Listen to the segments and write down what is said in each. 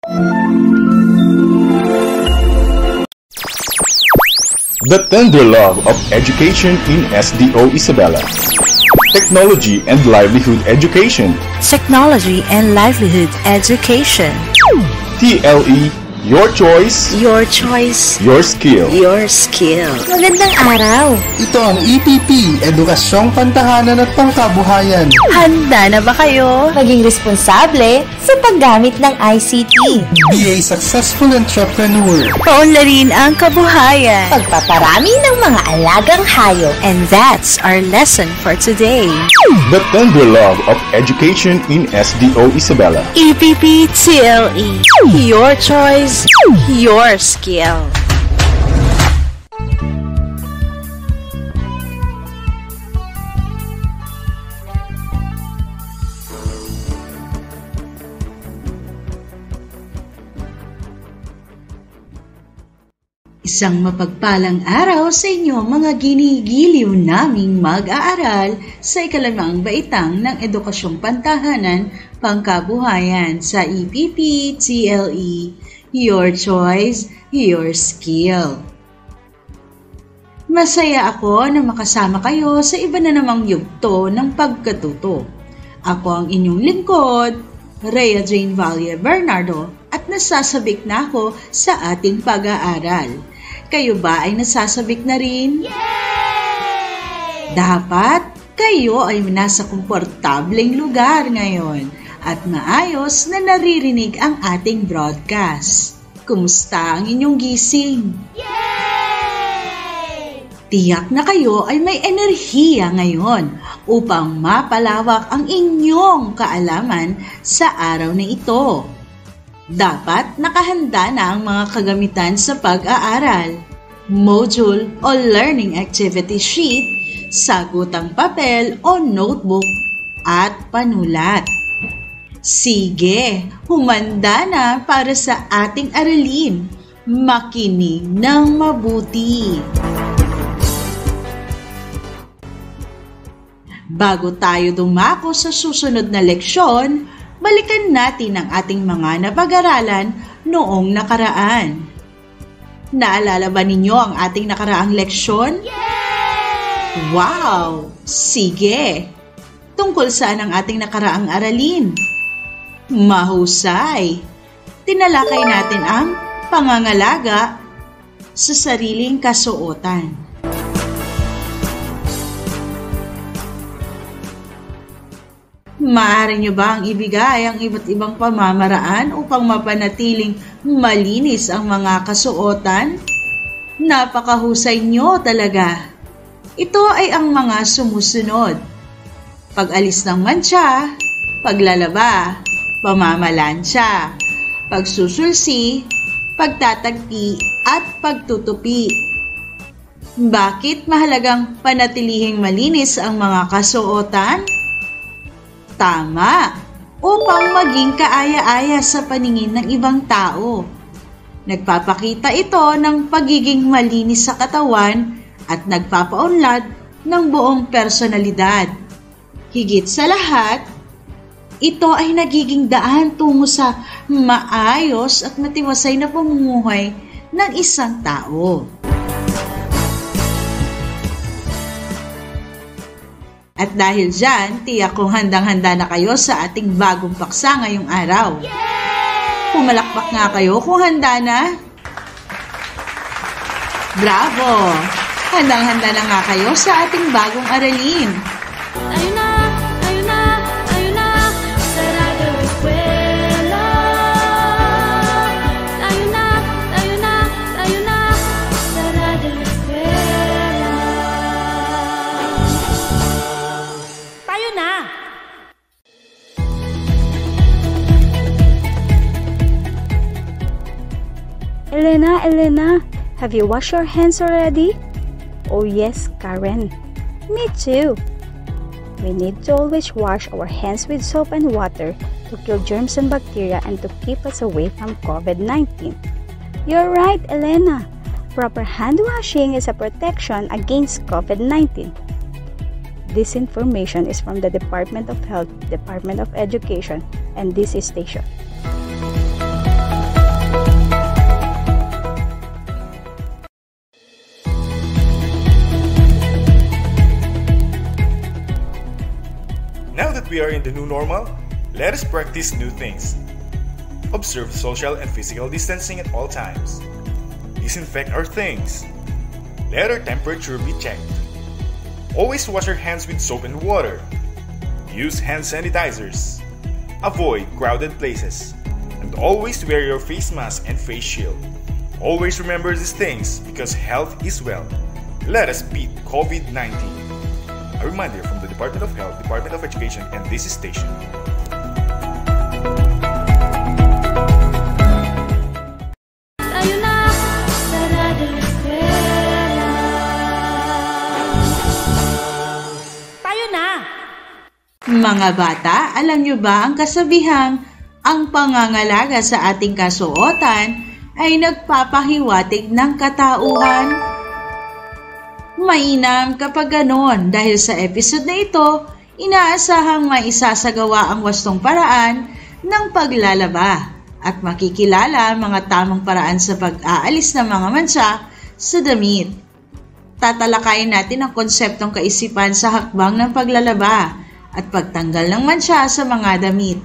The tender love of education in SDO Isabela. Technology and livelihood education. Technology and livelihood education. TLE, your choice. Your choice. Your skill. Your skill. Magandang araw. Ito ang EPP, Edukasyong Pantahanan at Pangkabuhayan. Handa na ba kayo maging responsable sa paggamit ng ICT? Be a successful entrepreneur. Paunlarin ang kabuhayan. Pagpaparami ng mga alagang hayop. And that's our lesson for today. The tender love of education in SDO Isabela. EPP TLE. Your choice. Your skill. Isang mapagpalang araw sa inyo mga ginigiliw naming mag-aaral sa ikalimang baitang ng Edukasyong Pantahanan Pangkabuhayan sa EPP TLE. Your choice, your skill. Masaya ako na makasama kayo sa iba na namang yugto ng pagkatuto. Ako ang inyong lingkod, Rhea Jane Valle Bernardo, at nasasabik na ako sa ating pag-aaral. Kayo ba ay nasasabik na rin? Yay! Dapat kayo ay nasa komportableng lugar ngayon at maayos na naririnig ang ating broadcast. Kumusta ang inyong gising? Yay! Tiyak na kayo ay may enerhiya ngayon upang mapalawak ang inyong kaalaman sa araw na ito. Dapat nakahanda na ang mga kagamitan sa pag-aaral, module o learning activity sheet, sagutang papel o notebook at panulat. Sige, humanda na para sa ating aralin. Makinig ng mabuti. Bago tayo dumako sa susunod na leksyon, balikan natin ang ating mga napag-aralan noong nakaraan. Naalala ba ninyo ang ating nakaraang leksyon? Yay! Wow! Sige! Tungkol saan ang ating nakaraang aralin? Mahusay! Tinalakay natin ang pangangalaga sa sariling kasuotan. Maaari nyo ba ang ibigay ang iba't ibang pamamaraan upang mapanatiling malinis ang mga kasuotan? Napakahusay nyo talaga. Ito ay ang mga sumusunod: pag-alis ng mantsa, paglalaba, pamamalansya, pagsusulsi, pagtatagpi at pagtutupi. Bakit mahalagang panatilihing malinis ang mga kasuotan? Tama, upang maging kaaya-aya sa paningin ng ibang tao. Nagpapakita ito ng pagiging malinis sa katawan at nagpapaunlad ng buong personalidad. Higit sa lahat, ito ay nagiging daan tungo sa maayos at matiwasay na pamumuhay ng isang tao. At dahil dyan, tiyak kong handang-handa na kayo sa ating bagong paksa ngayong araw. Yay! Pumalakpak nga kayo kung handa na. Bravo! Handang-handa na nga kayo sa ating bagong aralin. Ayun na, ayun na, ayun na, sarado eskwela. Ayun na, ayun na, ayun na, sarado eskwela. Tayo na! Elena, have you washed your hands already? Oh yes, Karen. Me too. We need to always wash our hands with soap and water to kill germs and bacteria and to keep us away from COVID-19. You're right, Elena. Proper hand washing is a protection against COVID-19. This information is from the Department of Health, Department of Education, and this is station. we are in the new normal, let us practice new things. Observe social and physical distancing at all times. Disinfect our things. Let our temperature be checked. Always wash our hands with soap and water. Use hand sanitizers. Avoid crowded places. And always wear your face mask and face shield. Always remember these things because health is wealth. Let us beat COVID-19. A reminder from the Department of Health, Department of Education, and this station. Tayo na sa Radyo Eskwela. Tayo na! Mga bata, alam nyo ba ang kasabihang ang pangangalaga sa ating kasuotan ay nagpapahiwatig ng katauhan? Mainam kapag ganon dahil sa episode na ito, inaasahang maisasagawa ang wastong paraan ng paglalaba at makikilala ang mga tamang paraan sa pag-aalis ng mga mansa sa damit. Tatalakayin natin ang konseptong kaisipan sa hakbang ng paglalaba at pagtanggal ng mansa sa mga damit.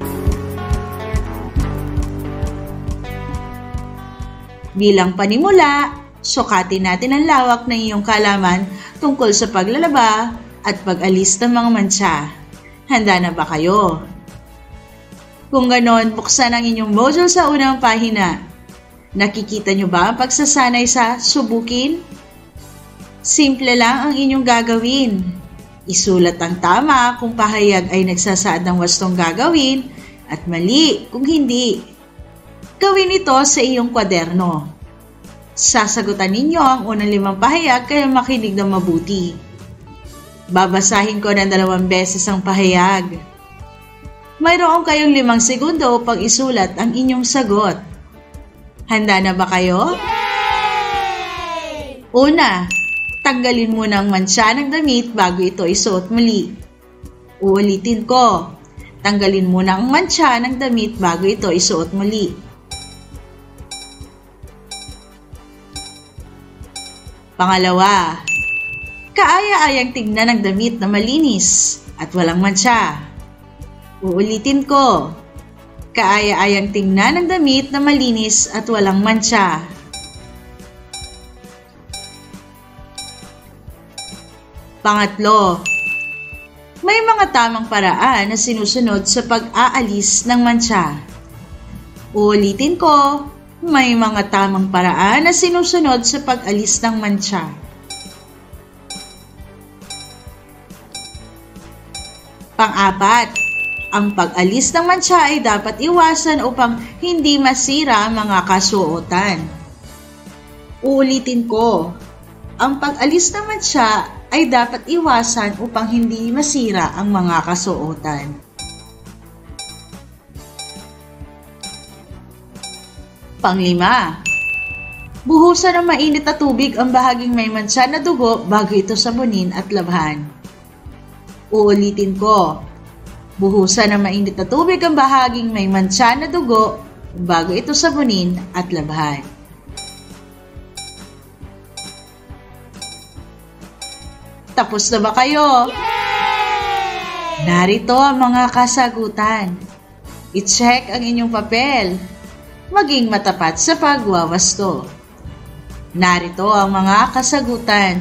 Bilang panimula, sukatin natin ang lawak ng iyong kaalaman tungkol sa paglalaba at pag-alis ng mga mansa. Handa na ba kayo? Kung ganon, buksan ang inyong module sa unang pahina. Nakikita nyo ba ang pagsasanay sa subukin? Simple lang ang inyong gagawin. Isulat ang tama kung pahayag ay nagsasaad ng wastong gagawin at mali kung hindi. Gawin ito sa iyong kwaderno. Sasagutan ninyo ang unang 5 pahayag kaya makinig ng mabuti. Babasahin ko ng 2 beses ang pahayag. Mayroon kayong 5 segundo upang isulat ang inyong sagot. Handa na ba kayo? Yay! Una, tanggalin muna ang mansa ng damit bago ito isuot muli. Uulitin ko. Tanggalin muna ang mansa ng damit bago ito isuot muli. Pangalawa, kaaya-ayang tignan ang damit na malinis at walang mansa. Uulitin ko. Kaaya-ayang tignan ang damit na malinis at walang mansa. Pangatlo, may mga tamang paraan na sinusunod sa pag-aalis ng mansa. Uulitin ko. May mga tamang paraan na sinusunod sa pag-alis ng mansa. Pang-apat, ang pag-alis ng mansa ay dapat iwasan upang hindi masira ang mga kasuotan. Uulitin ko, ang pag-alis ng mansa ay dapat iwasan upang hindi masira ang mga kasuotan. Panglima, buhusan ng mainit na tubig ang bahaging may mansa na dugo bago ito sabunin at labhan. Uulitin ko, buhusan ng mainit na tubig ang bahaging may mansa na dugo bago ito sabunin at labhan. Tapos na ba kayo? Yay! Narito ang mga kasagutan. I-check ang inyong papel. Maging matapat sa pagwawasto. Narito ang mga kasagutan.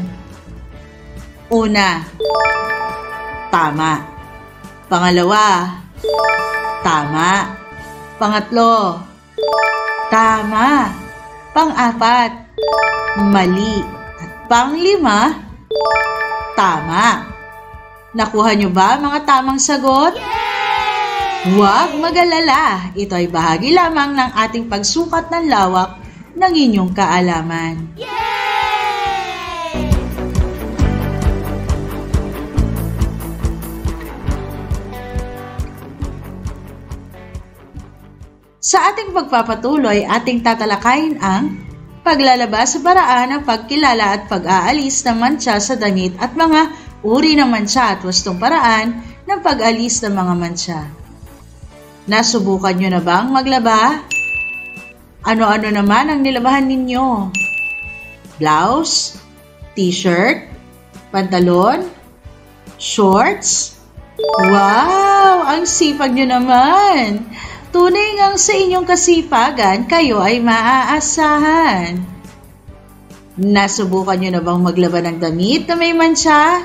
Una, tama. Pangalawa, tama. Pangatlo, tama. Pang-apat, mali. At pang-5, tama. Nakuha nyo ba mga tamang sagot? Huwag mag-alala, ito ay bahagi lamang ng ating pagsukat ng lawak ng inyong kaalaman. Yay! Sa ating pagpapatuloy, ating tatalakayin ang paglalaba sa paraan ng pagkilala at pag-aalis ng mansa sa damit at mga uri ng mansa at wastong paraan ng pag-alis ng mga mansa. Nasubukan nyo na bang maglaba? Ano-ano naman ang nilabahan ninyo? Blouse? T-shirt? Pantalon? Shorts? Wow! Ang sipag nyo naman! Tunay ngang sa inyong kasipagan, kayo ay maaasahan. Nasubukan nyo na bang maglaban ng damit na may mantsa?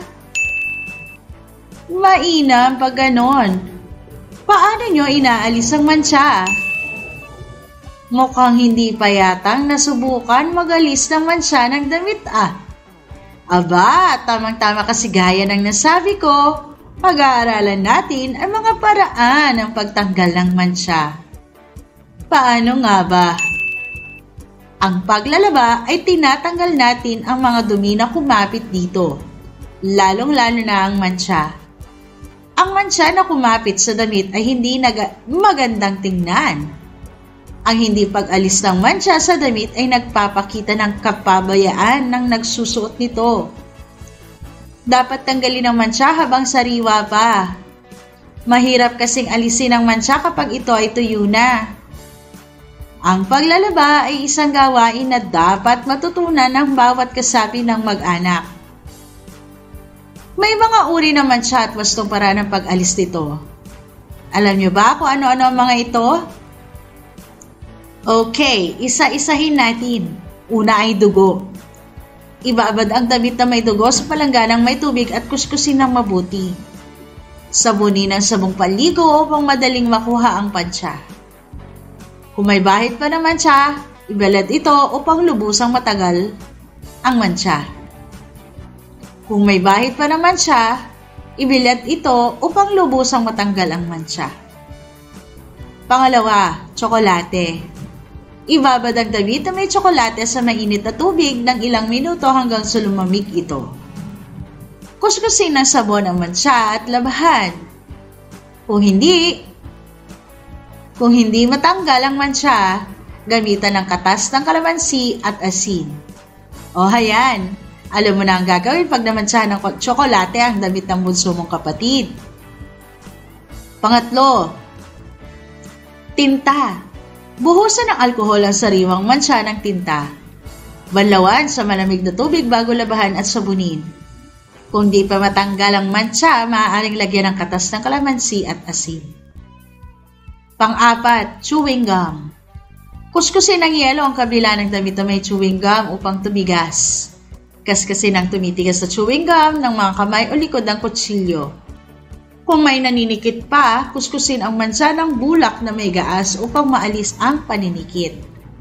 Mainam pag ganon. Paano nyo inaalis ang mantsa? Mukhang hindi pa yatang nasubukan magalis ng mantsa ng damit Aba, tamang-tama kasi gaya ng nasabi ko, pag-aaralan natin ang mga paraan ng pagtanggal ng mantsa. Paano nga ba? Ang paglalaba ay tinatanggal natin ang mga dumi na kumapit dito, lalong-lalo na ang mantsa. Ang mantsa na kumapit sa damit ay hindi magandang tingnan. Ang hindi pag-alis ng mantsa sa damit ay nagpapakita ng kapabayaan ng nagsusuot nito. Dapat tanggalin ang mantsa habang sariwa pa. Mahirap kasing alisin ang mantsa kapag ito ay tuyo na. Ang paglalaba ay isang gawain na dapat matutunan ng bawat kasapi ng mag-anak. May mga uri ng mantsa at wastong paraan ng pag-alis nito. Alam niyo ba kung ano-ano ang mga ito? Okay, isa-isahin natin. Una ay dugo. Ibaabad ang damit na may dugo sa palangganang may tubig at kuskusin ng mabuti. Sabunin ang sabong paligo upang madaling makuha ang mantsa. Kung may bahid pa ng mantsa, ibalad ito upang lubusang matagal ang mantsa. Kung may bahid pa ng mantsa, ibilad ito upang lubusang matanggal ang mantsa. Pangalawa, tsokolate. Ibabad ang damit na may tsokolate sa mainit na tubig ng ilang minuto hanggang sa lumamig ito. Kuskusin ng sabon ang mantsa at labahan. Kung hindi matanggal ang mantsa, gamitan ng katas ng kalamansi at asin. O hayan, alam mo na ang gagawin pag namantsahan ng tsokolate ang damit ng bunso mong kapatid. Pangatlo, tinta. Buhusan ng alkohol ang sariwang mantsa ng tinta. Banlawan sa malamig na tubig bago labahan at sabunin. Kung di pa matanggal ang mantsa, maaaring lagyan ng katas ng kalamansi at asin. Pang-apat, chewing gum. Kuskusin ng yelo ang kabila ng damit na may chewing gum upang tumigas. Kaskasin ang tumitigas sa chewing gum ng mga kamay o likod ng kutsilyo. Kung may naninikit pa, kuskusin ang mantsa ng bulak na may gaas upang maalis ang paninikit.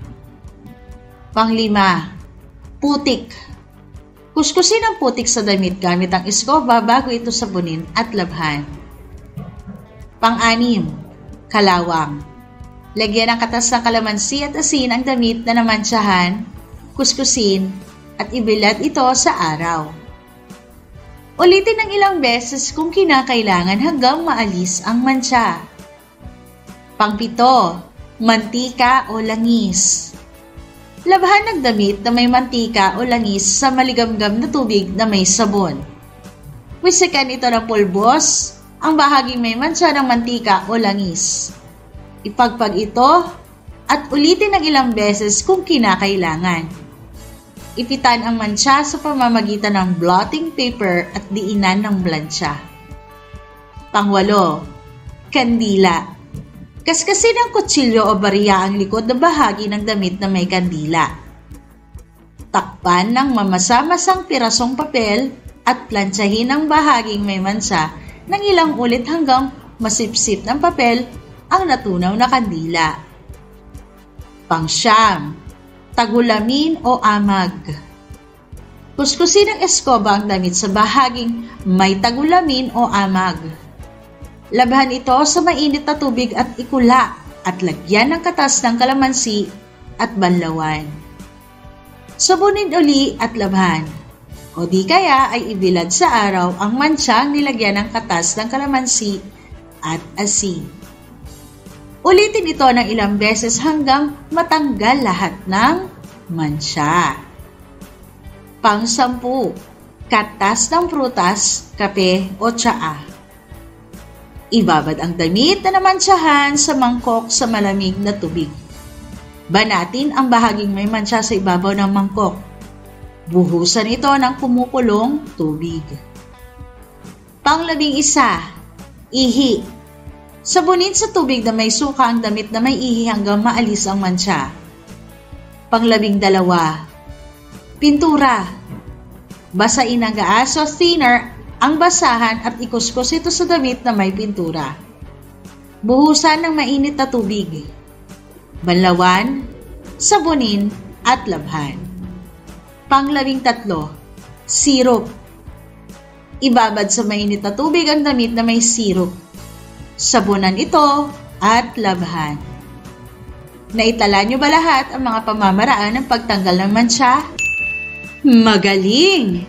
Panglima, putik. Kuskusin ang putik sa damit gamit ang eskoba bago ito sabunin at labhan. Pang-anim, kalawang. Lagyan ng katas ng kalamansi at asin ang damit na namantsahan, kuskusin, at ibilad ito sa araw. Ulitin ng ilang beses kung kinakailangan hanggang maalis ang mantsa. Pang-pito, mantika o langis. Labahan ng damit na may mantika o langis sa maligamgam na tubig na may sabon. Wisikan ito ng pulbos, ang bahaging may mantsa ng mantika o langis. Ipagpag ito at ulitin ng ilang beses kung kinakailangan. Ipitan ang mantsa sa pamamagitan ng blotting paper at diinan ng blansya. Pangwalo, kandila. Kaskasin ang kutsilyo o bariya ang likod na bahagi ng damit na may kandila. Takpan ng mamasa-masang pirasong papel at plantsahin ang bahaging may mantsa ng ilang ulit hanggang masipsip ng papel ang natunaw na kandila. Pangsyam, tagulamin o amag. Kuskusin ng eskoba ang damit sa bahaging may tagulamin o amag. Labahan ito sa mainit na tubig at ikula at lagyan ng katas ng kalamansi at banlawan. Sabunin uli at labahan. O di kaya ay ibilad sa araw ang mantsyang nilagyan ng katas ng kalamansi at asin. Ulitin ito ng ilang beses hanggang matanggal lahat ng mantsa. Pang-sampu, katas ng prutas, kape o tsaa. Ibabad ang damit na namantsahan sa mangkok sa malamig na tubig. Banatin ang bahaging may mantsa sa ibabaw ng mangkok. Buhusan ito ng kumukulong tubig. Pang-11, Ihi. Sabunin sa tubig na may suka ang damit na may ihi hanggang maalis ang mantsa. Pang-12, pintura. Basain ng gaas o thinner ang basahan at ikuskus ito sa damit na may pintura. Buhusan ng mainit na tubig. Banlawan, sabunin at labhan. Pang-13, sirup. Ibabad sa mainit na tubig ang damit na may sirup. Sabunan ito at labhan. Naitala niyo ba lahat ang mga pamamaraan ng pagtanggal ng mantsa? Magaling!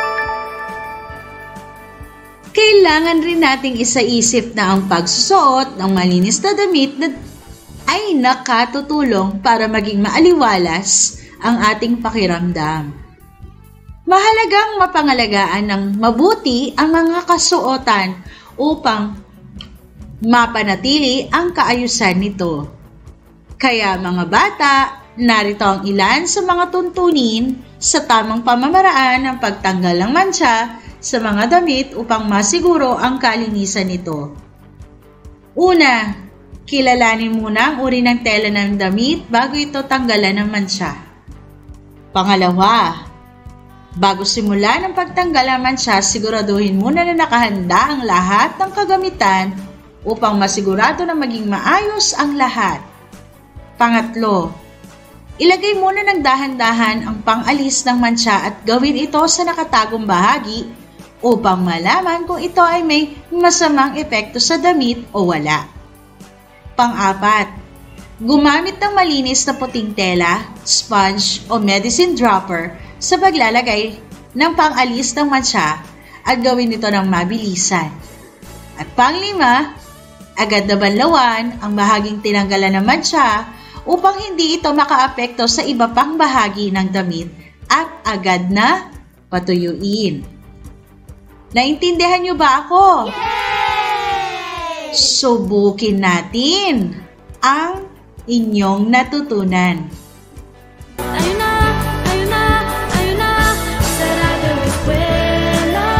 Kailangan rin nating isaisip na ang pagsusuot ng malinis na damit ay nakatutulong para maging maaliwalas ang ating pakiramdam. Mahalagang mapangalagaan ng mabuti ang mga kasuotan upang mapanatili ang kaayusan nito. Kaya mga bata, narito ang ilan sa mga tuntunin sa tamang pamamaraan ng pagtanggal ng mantsa sa mga damit upang masiguro ang kalinisan nito. Una, kilalanin muna ang uri ng tela ng damit bago ito tanggalan ng mantsa. Pangalawa, bago simulan ang pagtanggal ng mantsa, siguraduhin muna na nakahanda ang lahat ng kagamitan upang masigurado na maging maayos ang lahat. Pangatlo, ilagay muna ng dahan-dahan ang pang-alis ng mantsa at gawin ito sa nakatagong bahagi upang malaman kung ito ay may masamang epekto sa damit o wala. Pang-apat, gumamit ng malinis na puting tela, sponge o medicine dropper sa paglalagay ng pang-alis ng mantsa at gawin ito ng mabilisan. At pang-lima, agad na banlawan ang bahaging tinanggalan ng mantsa upang hindi ito makaapekto sa iba pang bahagi ng damit at agad na patuyuin. Naintindihan niyo ba ako? Yay! Subukin natin ang inyong natutunan. Ayun na, ayun na, ayun na, sarado ang eskwela.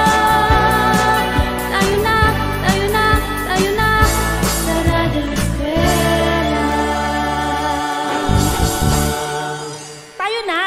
Ayun na, ayun na, ayun na, sarado ang eskwela. Tayo na!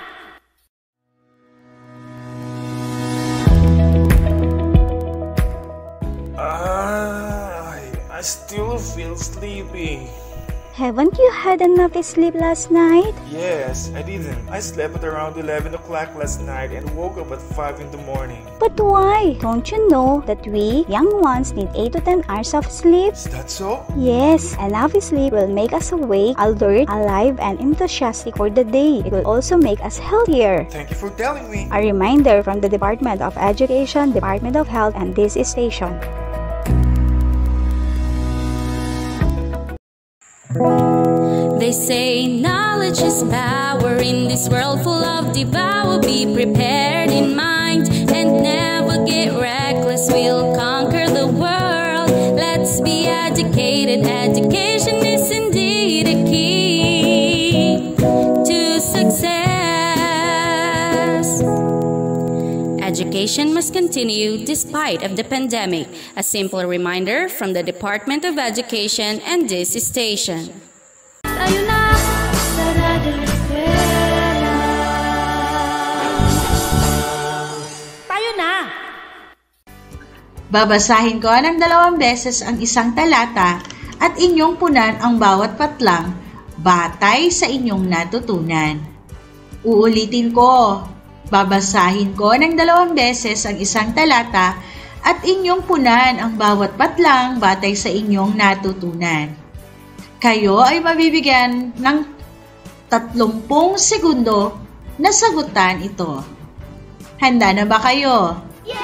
I still feel sleepy. Haven't you had enough sleep last night? Yes, I didn't. I slept at around 11 o'clock last night and woke up at 5 in the morning. But why? Don't you know that we, young ones, need 8 to 10 hours of sleep? Is that so? Yes, enough sleep will make us awake, alert, alive, and enthusiastic for the day. It will also make us healthier. Thank you for telling me. A reminder from the Department of Education, Department of Health, and this station. They say knowledge is power in this world full of devour. Be prepared in mind and never get reckless. We'll conquer the world. Let's be educated. Education is indeed a key to success. Education must continue despite of the pandemic. A simple reminder from the Department of Education and this station. Tayo na, sarado ang eskwela. Tayo na! Babasahin ko ng 2 beses ang isang talata at inyong punan ang bawat patlang batay sa inyong natutunan. Uulitin ko. Babasahin ko ng 2 beses ang isang talata at inyong punan ang bawat patlang batay sa inyong natutunan. Kayo ay mabibigyan ng 30 segundo na sagutan ito. Handa na ba kayo?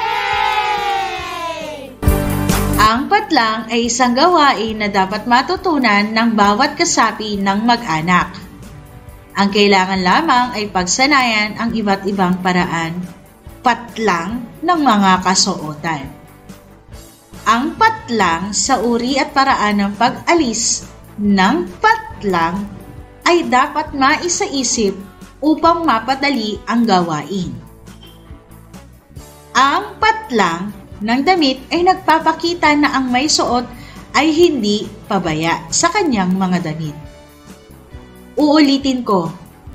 Yay! Ang patlang ay isang gawain na dapat matutunan ng bawat kasapi ng mag-anak. Ang kailangan lamang ay pagsanayan ang iba't ibang paraan, patlang ng mga kasuotan. Ang patlang sa uri at paraan ng pag-alis ng patlang ay dapat maisaisip upang mapadali ang gawain. Ang patlang ng damit ay nagpapakita na ang may suot ay hindi pabaya sa kanyang mga damit. Uulitin ko.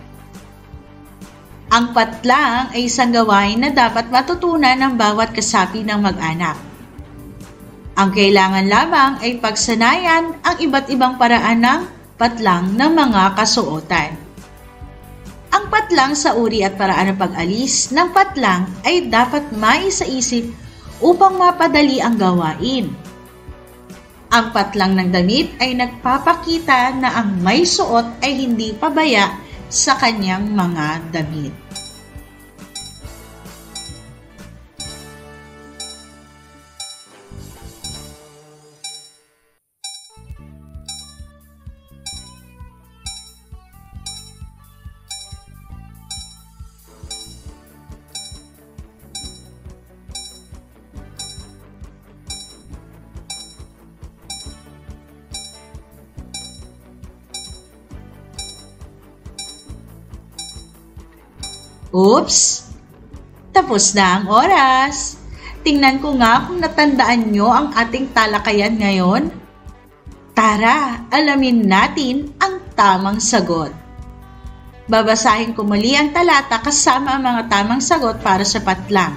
Ang patlang ay isang gawain na dapat matutunan ng bawat kasapi ng mag-anak. Ang kailangan lamang ay pagsanayan ang iba't ibang paraan ng patlang ng mga kasuotan. Ang patlang sa uri at paraan ng pag-alis ng patlang ay dapat maisaisip upang mapadali ang gawain. Ang patlang ng damit ay nagpapakita na ang may suot ay hindi pabaya sa kanyang mga damit. Oops! Tapos na ang oras. Tingnan ko nga kung natandaan nyo ang ating talakayan ngayon. Tara, alamin natin ang tamang sagot. Babasahin ko muli ang talata kasama ang mga tamang sagot para sa patlang.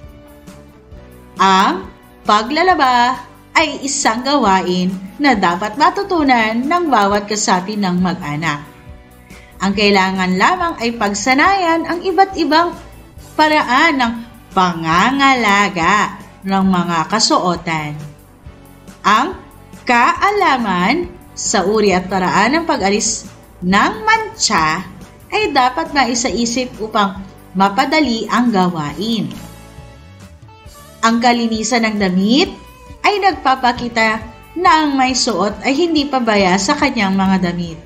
Ang paglalaba ay isang gawain na dapat matutunan ng bawat kasapi ng mag-anak. Ang kailangan lamang ay pagsanayan ang iba't ibang paraan ng pangangalaga ng mga kasuotan. Ang kaalaman sa uri at paraan ng pag-alis ng mantsa ay dapat maisaisip upang mapadali ang gawain. Ang kalinisan ng damit ay nagpapakita na ang may suot ay hindi pabaya sa kanyang mga damit.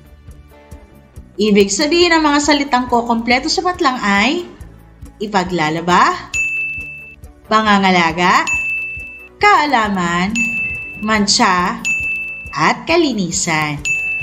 Ibig sabihin ng mga salitang ko kompleto sa patlang ay ipaglalaba, pangangalaga, kaalaman, mantsa, at kalinisan.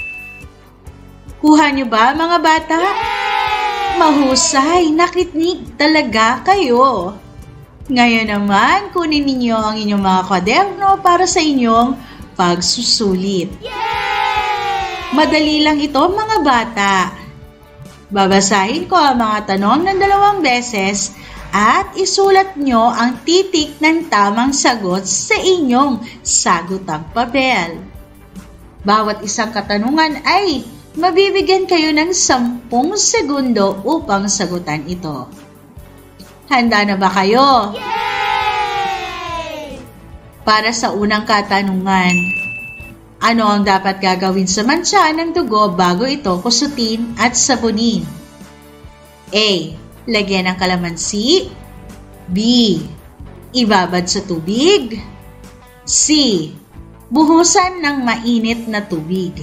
Kuha niyo ba mga bata? Mahusay, nakikinig talaga kayo. Ngayon naman, kunin ninyo ang inyong mga kwaderno para sa inyong pagsusulit. Madali lang ito mga bata. Babasahin ko ang mga tanong ng 2 beses at isulat nyo ang titik ng tamang sagot sa inyong sagutang papel. Bawat isang katanungan ay mabibigyan kayo ng 10 segundo upang sagutan ito. Handa na ba kayo? Yay! Para sa unang katanungan, ano ang dapat gagawin sa mantsa ng dugo bago ito kusutin at sabunin? A. Lagyan ng kalamansi. B. Ibabad sa tubig. C. Buhusan ng mainit na tubig.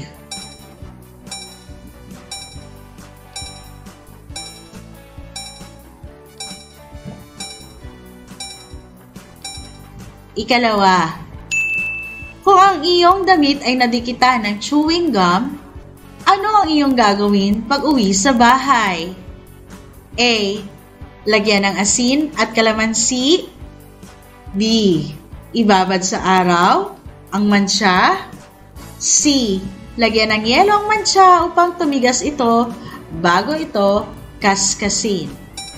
Ikalawa, kung ang iyong damit ay nadikitan ng chewing gum, ano ang iyong gagawin pag uwi sa bahay? A. Lagyan ng asin at kalamansi. B. Ibabad sa araw ang mantsa. C. Lagyan ng yelo ang mantsa upang tumigas ito bago ito kaskasin.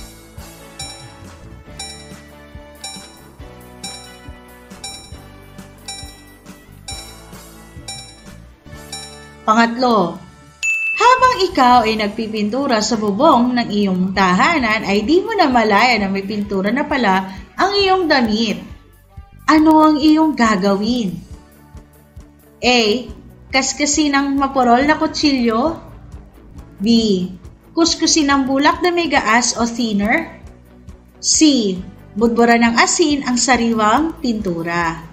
Pangatlo, habang ikaw ay nagpipintura sa bubong ng iyong tahanan ay di mo na malaya na may pintura na pala ang iyong damit. Ano ang iyong gagawin? A. Kaskasin ng mapurol na kutsilyo. B. Kuskusin ng bulak na may gaas o thinner. C. Budburan ng asin ang sariwang pintura.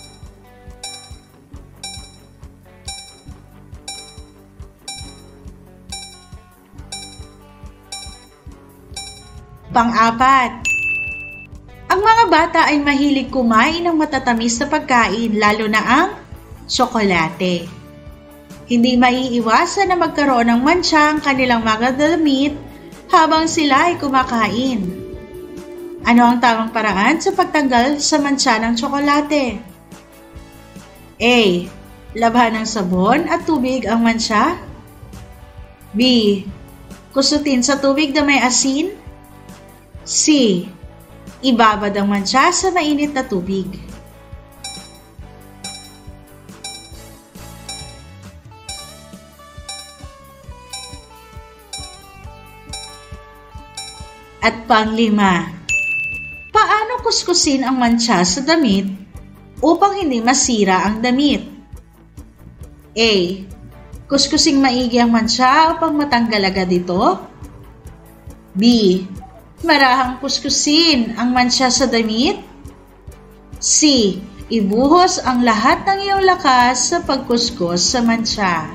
Pang-apat, ang mga bata ay mahilig kumain ng matatamis na pagkain, lalo na ang tsokolate. Hindi maiiwasan na magkaroon ng mantsa ang kanilang mga damit habang sila ay kumakain. Ano ang tamang paraan sa pagtanggal sa mancha ng tsokolate? A. Labhan ng sabon at tubig ang mancha. B. Kusutin sa tubig na may asin. C. Ibabad ang mancha sa mainit na tubig. At panglima, paano kuskusin ang mancha sa damit upang hindi masira ang damit? A. Kuskusing maigi ang mancha upang matanggal agad ito. B. Marahang kuskusin ang mancha sa damit. C. Ibuhos ang lahat ng iyong lakas sa pagkuskus sa mancha.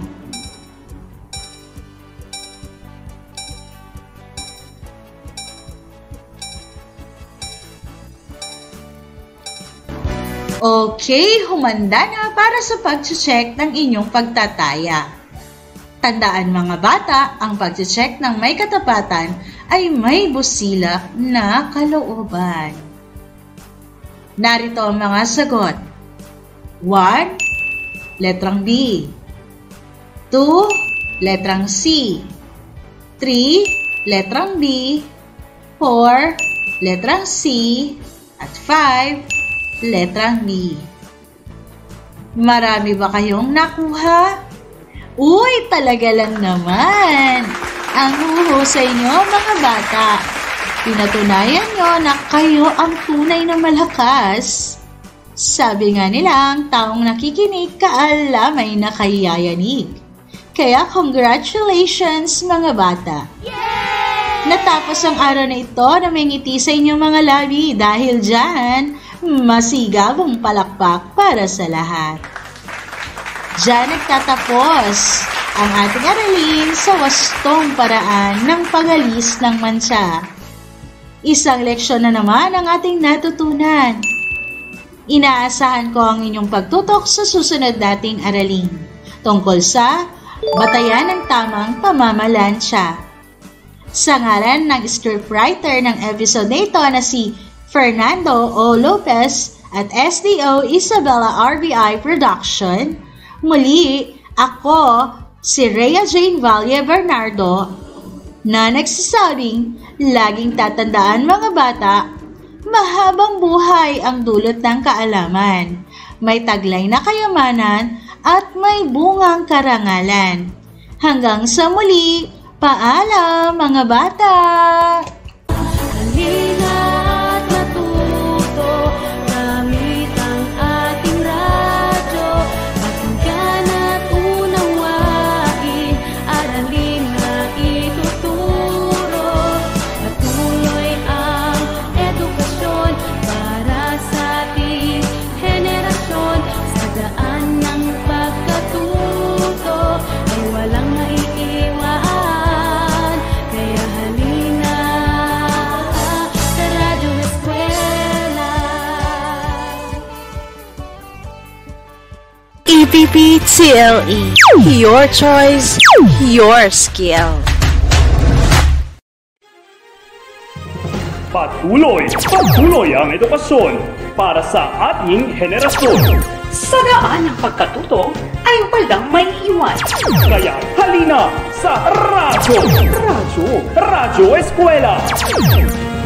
Okay, humanda na para sa pag-check ng inyong pagtataya. Tandaan mga bata, ang pag-check ng may katapatan ay may busila na kalooban. Narito ang mga sagot. 1. Letrang B. 2. Letrang C. 3. Letrang B. 4. Letrang C. At 5. Letrang B. Marami ba kayong nakuha? Uy, talaga lang naman! Ang huhusay nyo mga bata. Pinatunayan nyo na kayo ang tunay na malakas. Sabi nga nila, ang taong nakikinig kaalamay na kayayanig. Kaya congratulations mga bata! Yay! Natapos ang araw na ito na may ngiti sa inyong mga labi dahil dyan, masigabong palakpak para sa lahat. Diyan nagtatapos ang ating aralin sa wastong paraan ng pagalis ng mancha. Isang leksyon na naman ang ating natutunan. Inaasahan ko ang inyong pagtutok sa susunod nating aralin tungkol sa batayan ng tamang pamamalansya. Sa ngalan ng scriptwriter ng episode na ito na si Fernando O. Lopez at SDO Isabella RBI Production, muli ako si Rhea Jane Valle Bernardo na nagsasabing laging tatandaan mga bata, mahabang buhay ang dulot ng kaalaman, may taglay na kayamanan at may bungang karangalan. Hanggang sa muli, paalam mga bata! EPP-TLE. Your choice, your skill. Patuloy ang edukasyon para sa ating henerasyon. Sa daan ng pagkatuto ay walang may iwan. Kaya halina sa Radyo Eskwela!